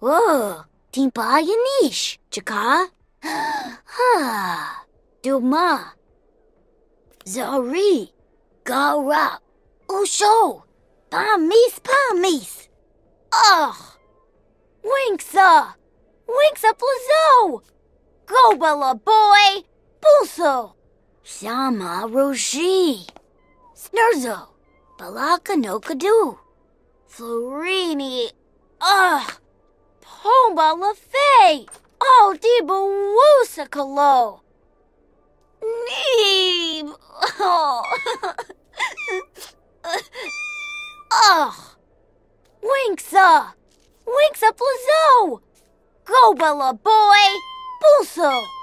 Oh, timpa yanish, chaka. Ha, duma. Zari, gara, usho, pamis. Ugh, Winksa plazo. Gobala boy, pulso. Sama roshi, snurzo, balaka no kadu. Florini, ugh, pomba lafay. Oh, diba wusakalo. Neeb. Oh. Ugh. Winksa plazo. Gobala boy. Pulso.